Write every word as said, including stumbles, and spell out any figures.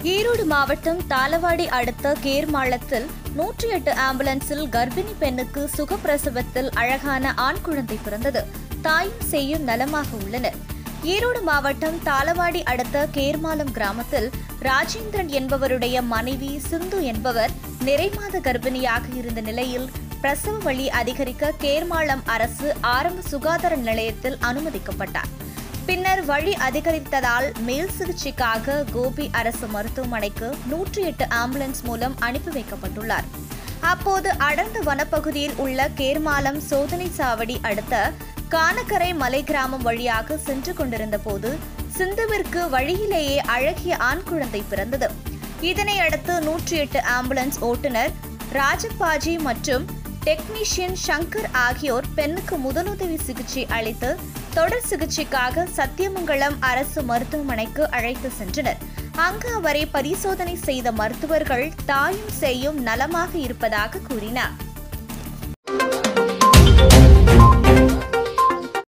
ஈரோடு மாவட்டம் தாளவாடி அடுத்த கேர்மாளத்தில் நூற்றி எட்டு ஆம்புலன்ஸில் கர்ப்பிணி பெண்ணுக்கு சுகப்பிரசவத்தில் அழகான ஆண் குழந்தை பிறந்தது. தாயும் சேயும் நலமாக உள்ளனர். ஈரோடு மாவட்டம் தாளவாடி அடுத்த கேர்மாளம் கிராமத்தில் ராஜேந்திரன் என்பவருடைய மனைவி சிந்து என்பவர் நிறைமாத கர்ப்பிணியாக இருந்த நிலையில் பிரசவ வலி அதிகரிக்க கேர்மாளம் அரசு ஆரம்ப சுகாதார நிலையத்தில் அனுமதிக்கப்பட்டார். பின்னர் வழி அதிகரித்ததால் மேல் சிகிச்சைக்காக கோபி அரசு மருத்துவமனைக்கு நூற்றி எட்டு ஆம்புலன்ஸ் மூலம் அனுப்பி வைக்கப்பட்டுள்ளார். அப்போது அடர்ந்த வனப்பகுதியில் உள்ள கேர்மாளம் சோதனை சாவடி அடுத்த கானக்கரை மலை கிராமம் வழியாக சென்று கொண்டிருந்த போது சிந்துவிற்கு வழியிலேயே அழகிய ஆண் குழந்தை பிறந்தது. இதனையடுத்து நூற்றி எட்டு ஆம்புலன்ஸ் ஓட்டுநர் ராஜப்பாஜி மற்றும் டெக்னீஷியன் சங்கர் ஆகியோர் பெண்ணுக்கு முதலுதவி சிகிச்சை அளித்து தொடர் சிகிச்சைக்காக சத்தியமங்கலம் அரசு மருத்துவமனைக்கு அழைத்து சென்றனர். அங்கு அவரை பரிசோதனை செய்த மருத்துவர்கள் தாயும் சேயும் நலமாக இருப்பதாக கூறினார்.